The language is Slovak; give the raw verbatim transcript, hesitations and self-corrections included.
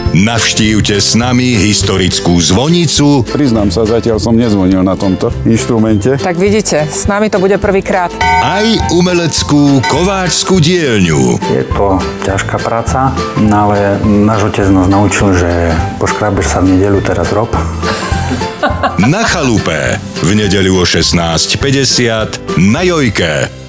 Navštívte s nami historickú zvonicu. Priznám sa, zatiaľ som nezvonil na tomto inštrumente. Tak vidíte, s nami to bude prvýkrát. Aj umeleckú kováčskú dielňu. Je to ťažká práca, ale náš otec nás naučil, že poškrábeš sa v nedeľu, teraz rob. Na chalupe v nedeľu o šestnásť päťdesiat na Jojke.